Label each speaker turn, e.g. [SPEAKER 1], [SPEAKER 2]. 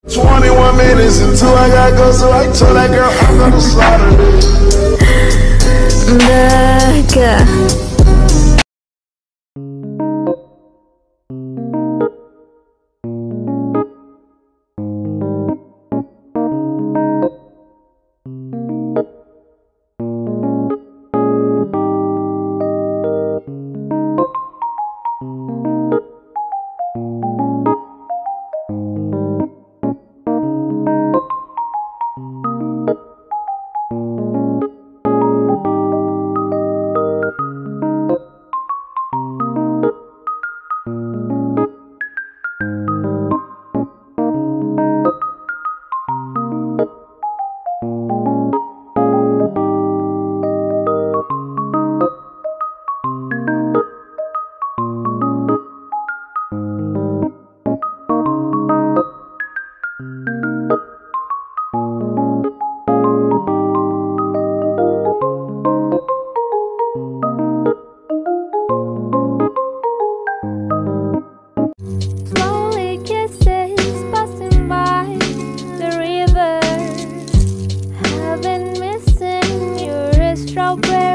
[SPEAKER 1] 21 minutes until I gotta go, so I told that girl I'm gonna slaughter it.
[SPEAKER 2] I've been missing your strawberry.